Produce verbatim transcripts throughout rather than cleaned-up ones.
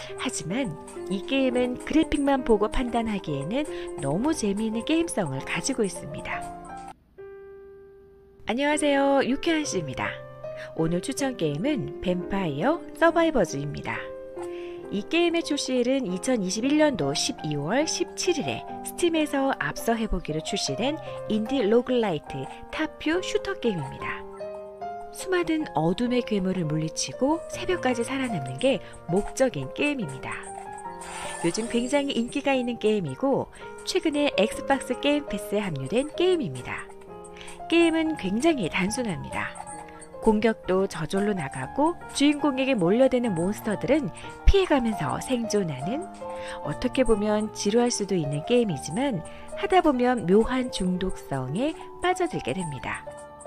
하지만 이 게임은 그래픽만 보고 판단하기에는 너무 재미있는 게임성을 가지고 있습니다. 안녕하세요, 유쾌한 씨입니다. 오늘 추천 게임은 뱀파이어 서바이버즈입니다. 이 게임의 출시일은 이천이십일 년도 십이월 십칠일에 스팀에서 앞서 해보기로 출시된 인디 로글라이트 탑뷰 슈터 게임입니다. 수많은 어둠의 괴물을 물리치고 새벽까지 살아남는 게 목적인 게임입니다. 요즘 굉장히 인기가 있는 게임이고 최근에 엑스박스 게임 패스에 합류된 게임입니다. 게임은 굉장히 단순합니다. 공격도 저절로 나가고 주인공에게 몰려드는 몬스터들은 피해가면서 생존하는, 어떻게 보면 지루할 수도 있는 게임이지만 하다 보면 묘한 중독성에 빠져들게 됩니다.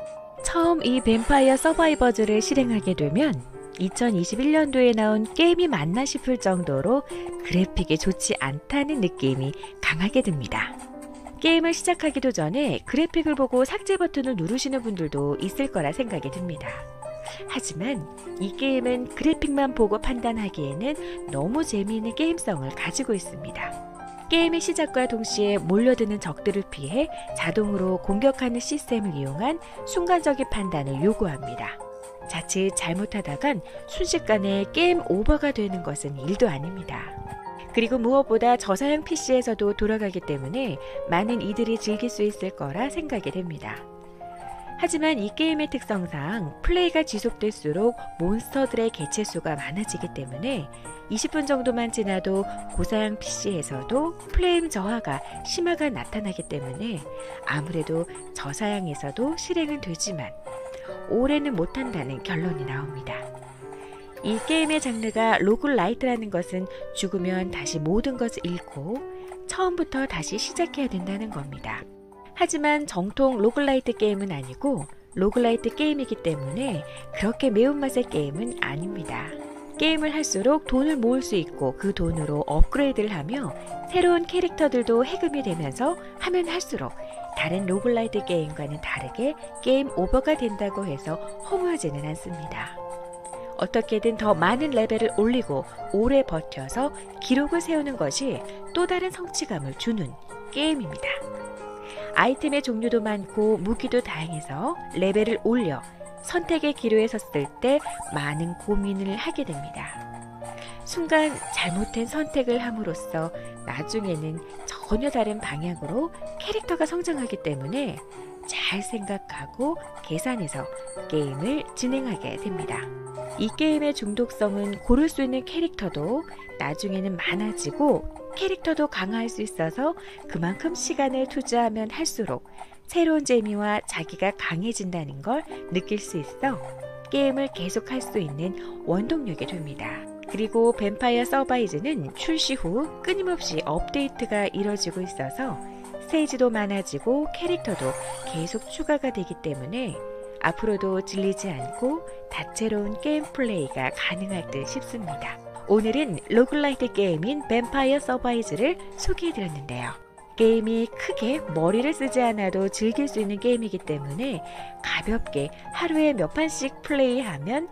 처음 이 뱀파이어 서바이버즈를 실행하게 되면 이천이십일 년도에 나온 게임이 맞나 싶을 정도로 그래픽이 좋지 않다는 느낌이 강하게 듭니다. 게임을 시작하기도 전에 그래픽을 보고 삭제 버튼을 누르시는 분들도 있을 거라 생각이 듭니다. 하지만 이 게임은 그래픽만 보고 판단하기에는 너무 재미있는 게임성을 가지고 있습니다. 게임의 시작과 동시에 몰려드는 적들을 피해 자동으로 공격하는 시스템을 이용한 순간적인 판단을 요구합니다. 자칫 잘못하다간 순식간에 게임 오버가 되는 것은 일도 아닙니다. 그리고 무엇보다 저사양 피씨에서도 돌아가기 때문에 많은 이들이 즐길 수 있을 거라 생각이 됩니다. 하지만 이 게임의 특성상 플레이가 지속될수록 몬스터들의 개체수가 많아지기 때문에 이십 분 정도만 지나도 고사양 피씨에서도 프레임 저하가 심화가 나타나기 때문에 아무래도 저사양에서도 실행은 되지만 오래는 못한다는 결론이 나옵니다. 이 게임의 장르가 로글라이트라는 것은 죽으면 다시 모든 것을 잃고 처음부터 다시 시작해야 된다는 겁니다. 하지만 정통 로글라이트 게임은 아니고 로글라이트 게임이기 때문에 그렇게 매운맛의 게임은 아닙니다. 게임을 할수록 돈을 모을 수 있고 그 돈으로 업그레이드를 하며 새로운 캐릭터들도 해금이 되면서 하면 할수록 다른 로글라이트 게임과는 다르게 게임 오버가 된다고 해서 허무하지는 않습니다. 어떻게든 더 많은 레벨을 올리고 오래 버텨서 기록을 세우는 것이 또 다른 성취감을 주는 게임입니다. 아이템의 종류도 많고 무기도 다양해서 레벨을 올려 선택의 기로에 섰을 때 많은 고민을 하게 됩니다. 순간 잘못된 선택을 함으로써 나중에는 전혀 다른 방향으로 캐릭터가 성장하기 때문에 잘 생각하고 계산해서 게임을 진행하게 됩니다. 이 게임의 중독성은 고를 수 있는 캐릭터도 나중에는 많아지고 캐릭터도 강화할 수 있어서 그만큼 시간을 투자하면 할수록 새로운 재미와 자기가 강해진다는 걸 느낄 수 있어 게임을 계속할 수 있는 원동력이 됩니다. 그리고 뱀파이어 서바이즈는 출시 후 끊임없이 업데이트가 이뤄지고 있어서 스테이지도 많아지고 캐릭터도 계속 추가가 되기 때문에 앞으로도 질리지 않고 다채로운 게임 플레이가 가능할 듯 싶습니다. 오늘은 로글라이트 게임인 뱀파이어 서바이즈를 소개해드렸는데요. 게임이 크게 머리를 쓰지 않아도 즐길 수 있는 게임이기 때문에 가볍게 하루에 몇 판씩 플레이하면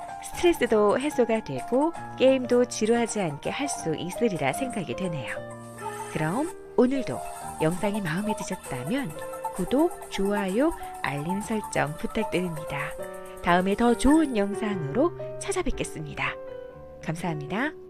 스트레스도 해소가 되고 게임도 지루하지 않게 할 수 있으리라 생각이 되네요. 그럼 오늘도 영상이 마음에 드셨다면 구독, 좋아요, 알림 설정 부탁드립니다. 다음에 더 좋은 영상으로 찾아뵙겠습니다. 감사합니다.